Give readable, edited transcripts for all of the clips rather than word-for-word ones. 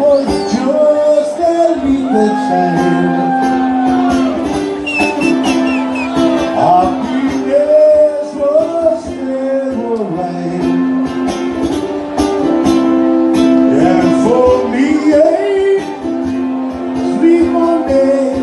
was just a little child. Happiness was never right. And for me, sleep on day.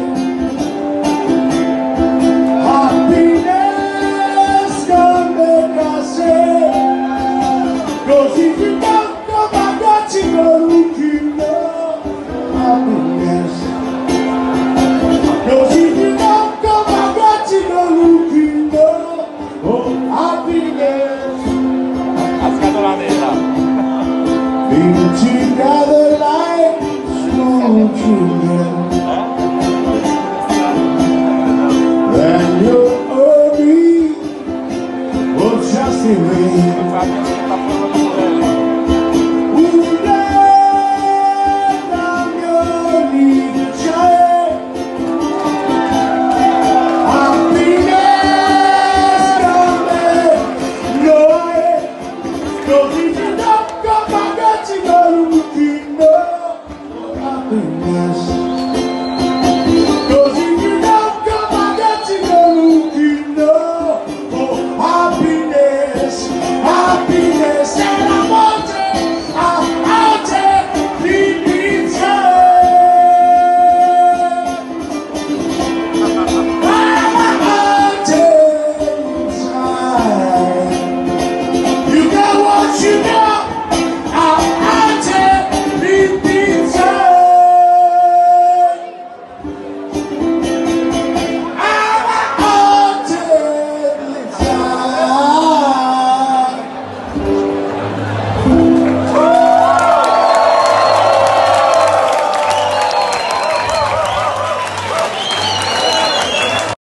Happiness can make us say, 'cause if you don't come, I got you go looking up. Happiness. 'Cause if you don't come, I got you go looking up. Oh, happiness. Been together like small children.